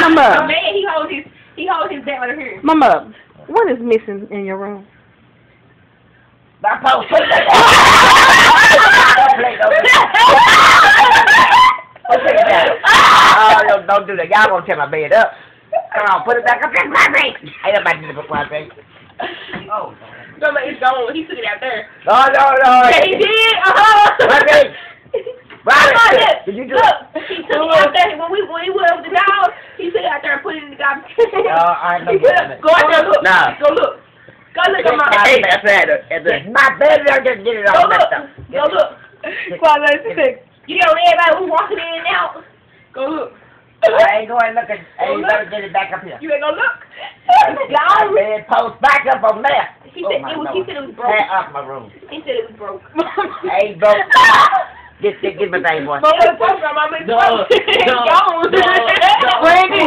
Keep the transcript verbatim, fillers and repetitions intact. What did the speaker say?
Mama. Man, he holds his he holds his back right here. Mama, what is missing in your room? My post. Put it Oh, don't, don't do that. Y'all gonna tear my bed up. Come on, put it back up. Ain't nobody did it before I think. Oh. No, man, it's gone. He took it out there. No, no, no. Yeah, he did. Uh-huh. Robert. Robert. Did you do Look, it? he took it out there. When we when he went over the dog, he took it out there and put it in the garbage. No, I know. Go out there, look. Nah. Go look. Go look at my. Hey, that's right. My baby, I just get it Go all messed look. up. Go look. You know everybody who's walking in and out. Go look. I ain't going to look at. Hey, you better get it back up here. You ain't gonna look. My bed post back up on there. He said it was. He said it was broke. Tear off my room. He said it was broke. Hey, broke. Get, get, get my thing, boy. Mama, it's broke. Mama, it's broke. It's gone. Bring